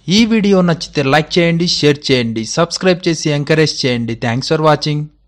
ఈ వీడియో నచ్చితే లైక్ చేయండి, షేర్ చేయండి, సబ్స్క్రైబ్ చేసి ఎంకరేజ్ చేయండి. Thanks for watching.